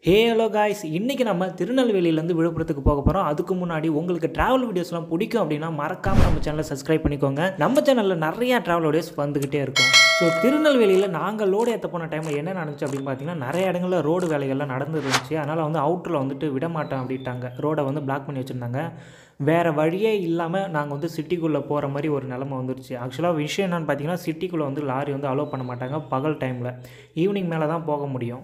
Hey hello guys, இன்றைக்கி நம்ம திருநெல்வேலியிலேருந்து விழுப்புரத்துக்கு போக போகிறோம். அதுக்கு முன்னாடி உங்களுக்கு ட்ராவல் வீடியோஸ்லாம் பிடிக்கும் அப்படின்னா மறக்காமல் நம்ம சேனலை சப்ஸ்கிரைப் பண்ணிக்கோங்க. நம்ம சேனலில் நிறையா ட்ராவல் வீடியோஸ் வந்துக்கிட்டே இருக்கும். ஸோ திருநெல்வேலியில் நாங்கள் லோடு ஏற்ற போன டைமில் என்ன நடந்துச்சு அப்படின்னு பார்த்தீங்கன்னா, நிறைய இடங்களில் ரோடு வேலைகள்லாம் நடந்துருந்துச்சு. அதனால் அவுட்டரில் விட மாட்டேன் அப்படின்ட்டாங்க. ரோடை பிளாக் பண்ணி வச்சுருந்தாங்க. வேறு வழியே இல்லாமல் நாங்கள் சிட்டிக்குள்ளே போகிற மாதிரி ஒரு நிலமை வந்துருச்சு. ஆக்சுவலாக விஷயம் என்னென்னு பார்த்தீங்கன்னா, சிட்டிக்குள்ளே லாரி அலோவ் பண்ண மாட்டாங்க பகல் டைமில். ஈவினிங் மேலே தான் போக முடியும்.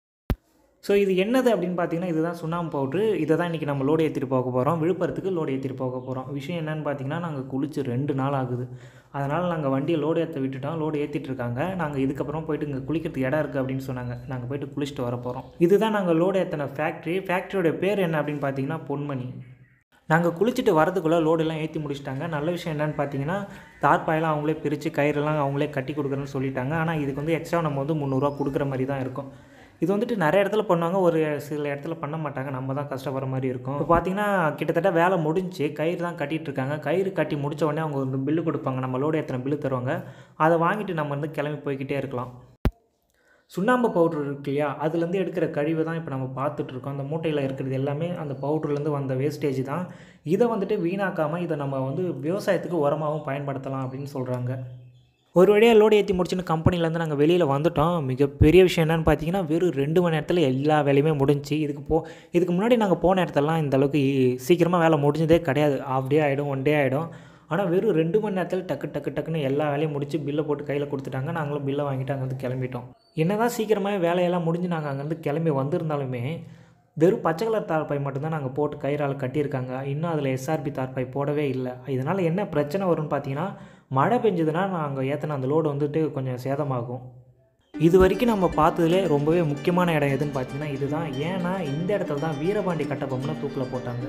ஸோ இது என்னது அப்படின்னு பார்த்தீங்கன்னா, இதுதான் சுண்ணாம்பு பவுட்ரு. இதை தான் இன்றைக்கி நம்ம லோடு ஏற்றிட்டு போக போகிறோம். விழுப்புரத்துக்கு லோடு ஏற்றிட்டு போக போகிறோம். விஷயம் என்னென்னு பார்த்தீங்கன்னா, நாங்கள் குளிச்சு 2 நாள் ஆகுது. அதனால் நாங்கள் வண்டியை லோடு ஏற்ற விட்டுட்டோம். லோடு ஏற்றிட்டுருக்காங்க. நாங்கள் இதுக்கப்புறம் போய்ட்டு இங்கே குளிக்கிறதுக்கு இடம் இருக்குது அப்படின்னு சொன்னாங்க. நாங்கள் போய்ட்டு குளிச்சுட்டு வர போகிறோம். இதுதான் நாங்கள் லோடு ஏற்றின ஃபேக்ட்ரியோடைய பேர் என்ன அப்படின்னு பார்த்தீங்கன்னா பொன்மணி. நாங்கள் குளிச்சுட்டு வரதுக்குள்ளே லோடெல்லாம் ஏற்றி முடிச்சிட்டாங்க. நல்ல விஷயம் என்னென்னு பார்த்தீங்கன்னா, தார்பாயெல்லாம் அவங்களே பிரித்து கயிறெல்லாம் அவங்களே கட்டி கொடுக்குறேன்னு சொல்லிட்டாங்க. ஆனால் இதுக்கு எக்ஸ்ட்ரா நம்ம 300 கொடுக்குற மாதிரி தான் இருக்கும். இது நிறைய இடத்துல பண்ணுவாங்க, ஒரு சில இடத்துல பண்ண மாட்டாங்க. நம்ம தான் கஷ்டப்படுற மாதிரி இருக்கும். இப்போ பார்த்தீங்கன்னா கிட்டத்தட்ட வேலை முடிஞ்சு கயிறு தான் கட்டிகிட்ருக்காங்க. கயிறு கட்டி முடித்த உடனே அவங்க பில்லு கொடுப்பாங்க. நம்ம லோடு எத்தனை பில்லு தருவாங்க. அதை வாங்கிட்டு நம்ம கிளம்பி போய்கிட்டே இருக்கலாம். சுண்ணாம்பு பவுட்ரு இருக்கு இல்லையா, அதுலேருந்து எடுக்கிற கழிவு தான் இப்போ நம்ம பார்த்துட்ருக்கோம். அந்த மூட்டையில் இருக்கிறது எல்லாமே அந்த பவுட்ருலேருந்து வந்த வேஸ்டேஜ் தான். இதை வீணாக்காமல் இதை நம்ம விவசாயத்துக்கு உரமாகவும் பயன்படுத்தலாம் அப்படின்னு சொல்கிறாங்க. ஒரு வழியாக லோடு ஏற்றி முடிச்சுன்னு கம்பெனிலேருந்து நாங்கள் வெளியில் வந்துவிட்டோம். மிகப்பெரிய விஷயம் என்னென்னு பார்த்தீங்கன்னா, வெறும் 2 மணி நேரத்தில் எல்லா வேலையுமே முடிஞ்சு. இதுக்கு முன்னாடி நாங்கள் போன இடத்துலலாம் இந்தளவுக்கு சீக்கிரமாக வேலை முடிஞ்சதே கிடையாது. ஹாஃப் டே ஆகிடும், 1 டே ஆகிடும். ஆனால் வெறும் 2 மணி நேரத்தில் டக்குன்னு எல்லா வேலையும் முடிச்சு பில்லை போட்டு கையில் கொடுத்துட்டாங்க. நாங்களும் பில்லை வாங்கிட்டு அங்கேருந்து கிளம்பிட்டோம். என்ன தான் சீக்கிரமாகவே வேலையெல்லாம் முடிஞ்சு நாங்கள் அங்கேருந்து கிளம்பி வந்திருந்தாலுமே வெறும் பச்சை கலர் தார்பாய் மட்டும்தான் நாங்கள் போட்டு கயிறால் கட்டியிருக்காங்க. இன்னும் அதில் எஸ்ஆர்பி தார்பாய் போடவே இல்லை. இதனால் என்ன பிரச்சனை வரும்னு பார்த்தீங்கன்னா, மழை பெஞ்சதுன்னா நாங்கள் ஏற்றின அந்த லோடு கொஞ்சம் சேதமாகும். இது வரைக்கும் நம்ம பார்த்ததுலே ரொம்பவே முக்கியமான இடம் எதுன்னு பார்த்தீங்கன்னா இதுதான். ஏன்னா இந்த இடத்துல தான் வீரபாண்டி கட்டபொம்மனை தூக்கில் போட்டாங்க.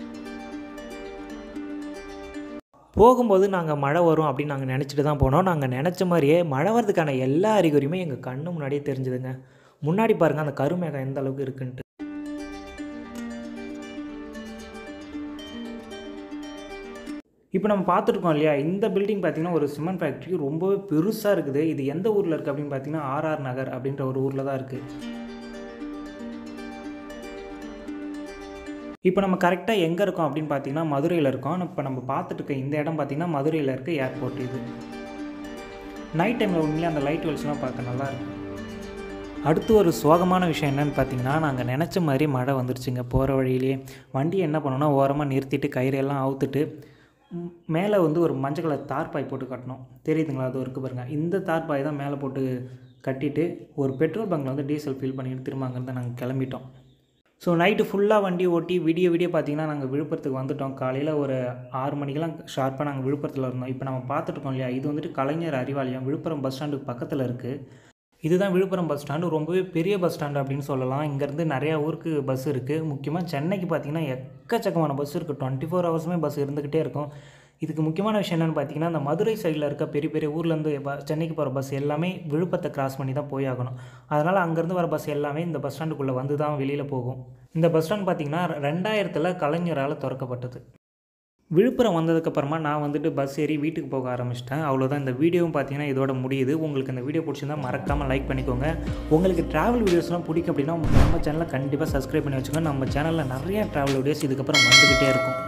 போகும்போது நாங்கள் மழை வரும் அப்படின்னு நாங்கள் நினச்சிட்டு தான் போனோம். நாங்கள் நினச்ச மாதிரியே மழை வரதுக்கான எல்லா அறிகுறியுமே எங்கள் கண்ணு முன்னாடியே தெரிஞ்சுதுங்க. முன்னாடி பாருங்கள் அந்த கருமேகம் எந்த அளவுக்கு இருக்குன்ட்டு. இப்போ நம்ம பார்த்துருக்கோம் இல்லையா, இந்த பில்டிங் பார்த்திங்கன்னா ஒரு சிமெண்ட் ஃபேக்ட்ரி ரொம்பவே பெருசாக இருக்குது. இது எந்த ஊரில் இருக்குது அப்படின்னு பார்த்தீங்கன்னா ஆர்ஆர் நகர் அப்படின்ற ஒரு ஊரில் தான் இருக்குது. இப்போ நம்ம கரெக்டாக எங்கே இருக்கோம் அப்படின்னு பார்த்தீங்கன்னா மதுரையில் இருக்கோம். இப்போ நம்ம பார்த்துட்டு இருக்க இந்த இடம் பார்த்திங்கன்னா மதுரையில் இருக்க ஏர்போர்ட். இது நைட் டைமில் உண்மையிலே அந்த லைட் வெல்ஸ்லாம் பார்க்க நல்லாயிருக்கும். அடுத்து ஒரு சோகமான விஷயம் என்னென்னு பார்த்தீங்கன்னா, நாங்கள் நினச்ச மாதிரி மழை வந்துருச்சுங்க. போகிற வழியிலேயே வண்டியை என்ன பண்ணோன்னா ஓரமாக நிறுத்திட்டு கயிறையெல்லாம் அவுத்துட்டு மேலே ஒரு மஞ்சள் கலர் தார்பாய் போட்டு கட்டணும். தெரியுதுங்களா, அது இருக்குது பாருங்கள். இந்த தார்பாய் தான் மேலே போட்டு கட்டிட்டு ஒரு பெட்ரோல் பங்கில் டீசல் ஃபில் பண்ணிட்டு திரும்ப அங்கேருந்து நாங்கள் கிளம்பிட்டோம். ஸோ நைட்டு ஃபுல்லாக வண்டி ஓட்டி விடிய பார்த்திங்கன்னா நாங்கள் விழுப்புரத்துக்கு வந்துவிட்டோம். காலையில் ஒரு 6 மணிக்கெலாம் ஷார்ப்பாக நாங்கள் விழுப்புரத்தில் இருந்தோம். இப்போ நம்ம பார்த்துட்ருக்கோம் இல்லையா, இது கலைஞர் அறிவாலயம் விழுப்புரம் பஸ் ஸ்டாண்டுக்கு பக்கத்தில் இருக்குது. இதுதான் விழுப்புரம் பஸ் ஸ்டாண்டு. ரொம்பவே பெரிய பஸ் ஸ்டாண்டு அப்படின்னு சொல்லலாம். இங்கேருந்து நிறையா ஊருக்கு பஸ் இருக்குது. முக்கியமாக சென்னைக்கு பார்த்திங்கன்னா எக்கச்சக்கமான பஸ் இருக்குது. 24 ஹவர்ஸுமே பஸ் இருந்துக்கிட்டே இருக்கும். இதுக்கு முக்கியமான விஷயம் என்னென்னு பார்த்தீங்கன்னா, அந்த மதுரை சைடில் இருக்க பெரிய ஊர்லேருந்து சென்னைக்கு போகிற பஸ் எல்லாமே விழுப்புரத்தை கிராஸ் பண்ணி தான் போய் ஆகணும். அதனால் அங்கேருந்து வர பஸ் எல்லாமே இந்த பஸ் ஸ்டாண்டுக்குள்ளே வந்து தான் வெளியில் போகும். இந்த பஸ் ஸ்டாண்ட் பார்த்திங்கன்னா 2000 கலைஞரால் திறக்கப்பட்டது. விழுப்புரம் வந்ததுக்கப்புறமா நான் பஸ் ஏறி வீட்டுக்கு போக ஆரம்பிச்சிட்டேன். அவ்வளோதான். இந்த வீடியோவும் பார்த்தீங்கன்னா இதோட முடியுது. உங்களுக்கு இந்த வீடியோ பிடிச்சிருந்தால் மறக்காமல் லைக் பண்ணிக்கோங்க. உங்களுக்கு ட்ராவல் வீடியோஸ்லாம் பிடிக்கும் அப்படின்னா நம்ம சேனலை கண்டிப்பாக சப்ஸ்கிரைப் பண்ணி வச்சுக்கோங்க. நம்ம சேனலில் நிறையா ட்ராவல் வீடியோஸ் இதுக்கப்புறம் வந்துக்கிட்டே இருக்கும்.